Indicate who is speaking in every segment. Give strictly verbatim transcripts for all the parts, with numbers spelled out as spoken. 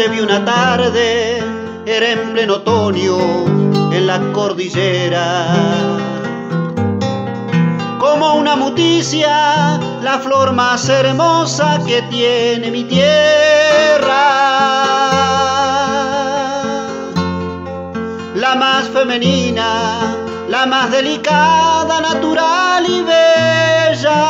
Speaker 1: Te vi una tarde, era en pleno otoño, en la cordillera. Como una muticia, la flor más hermosa que tiene mi tierra. La más femenina, la más delicada, natural y bella.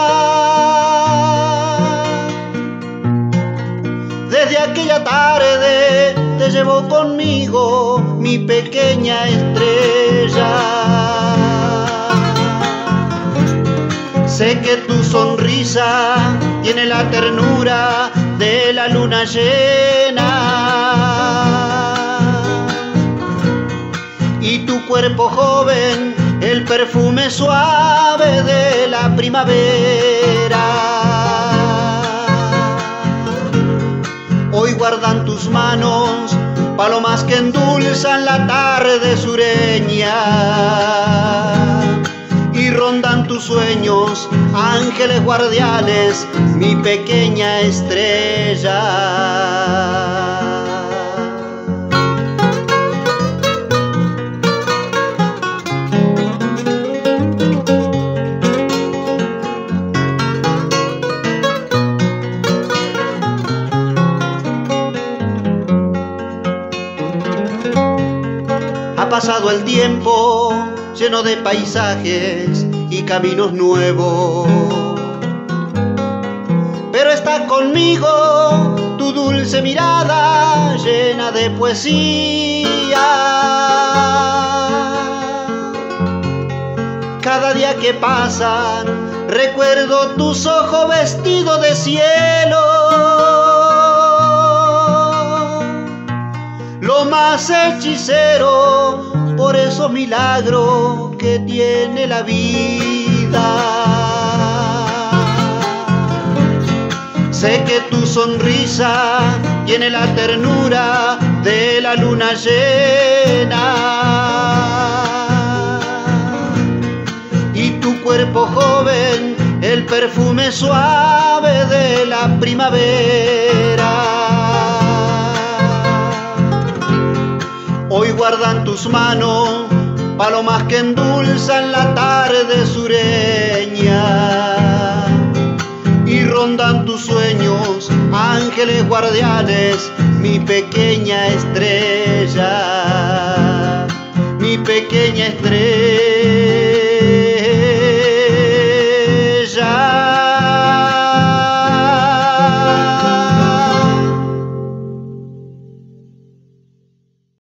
Speaker 1: Desde aquella tarde te llevo conmigo, mi pequeña estrella. Sé que tu sonrisa tiene la ternura de la luna llena y tu cuerpo joven el perfume suave de la primavera. Hoy guardan tus manos palomas que endulzan la tarde sureña y rondan tus sueños ángeles guardianes, mi pequeña estrella. Ha pasado el tiempo lleno de paisajes y caminos nuevos, pero está conmigo tu dulce mirada llena de poesía. Cada día que pasa recuerdo tus ojos vestidos de cielo, lo más hechicero por esos milagros que tiene la vida. Sé que tu sonrisa tiene la ternura de la luna llena y tu cuerpo joven el perfume suave de la primavera. Hoy guardan tus manos palomas que endulzan la tarde sureña y rondan tus sueños ángeles guardianes, mi pequeña estrella, mi pequeña estrella.